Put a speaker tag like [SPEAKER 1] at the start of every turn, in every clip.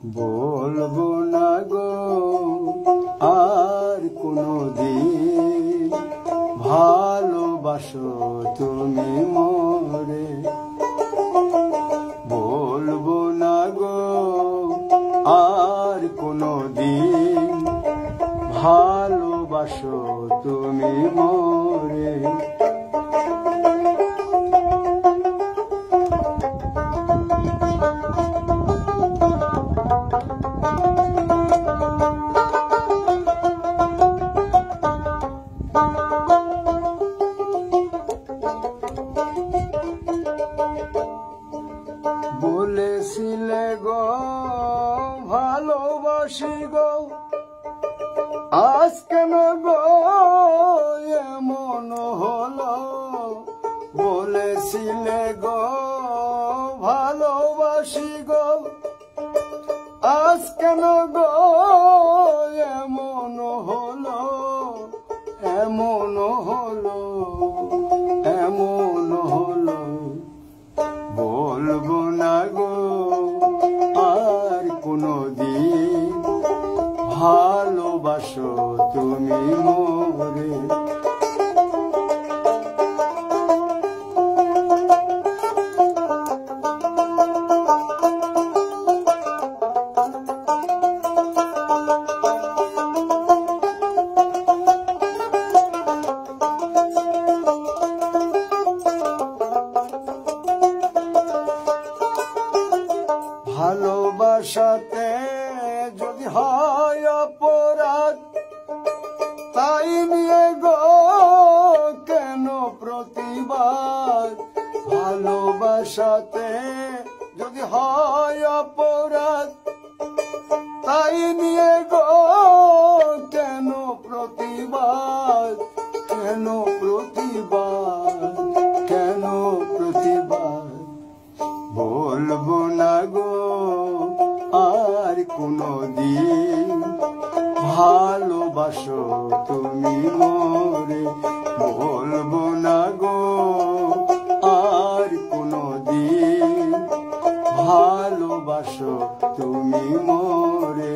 [SPEAKER 1] বলবো না গো আর কোনদিন ভালোবাসো তুমি মোরে। বলবো না গো আর কোনদিন ভালোবাসো তুমি মোরে। বলেছিলে গো ভালোবাসি গো, আজ কেন গো এমন হলো। বলেছিলে গো ভালোবাসি গো, আজ কেন গো এমন হলো। এমন হলো, এমন হলো। বলবো না গো আর কোনদিন ভালোবাসো তুমি মোরে। ভালোবাসাতে যদি হয় অপরাধ, তাই নিয়ে গো কেন প্রতিবাদ। ভালোবাসাতে যদি হয় অপরাধ, তাই নিয়ে গো কেন প্রতিবাদ। কেন প্রতিবাদ, কেন প্রতিবাদ। বলবো না গো আর কোনদিন ভালোবাসো তুমি মোরে। বলবো না গো আর কোনদিন ভালোবাসো তুমি মোরে।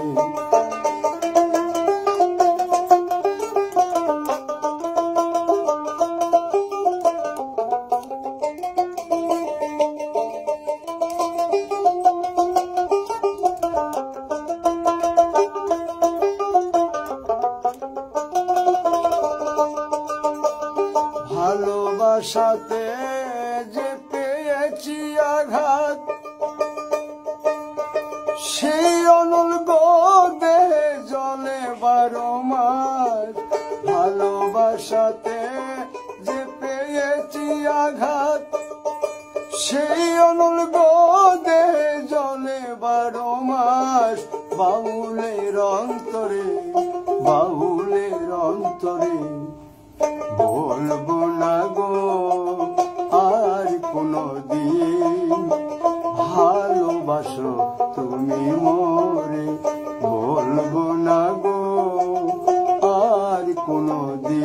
[SPEAKER 1] ভালোবাসাতে যে পেয়েছি আঘাত, সেই অনল গো দেহে জলে 12 মাস। ভালোবাসাতে যে পেয়েছি আঘাত, সেই অনল গো দেহে জলে 12 মাস। বাউলের অন্তরে, বাউলের অন্তরে। বলবো না গো আর কোনদিন ভালোবাসো তুমি মোরে। বলবো না গো আর কোনদিন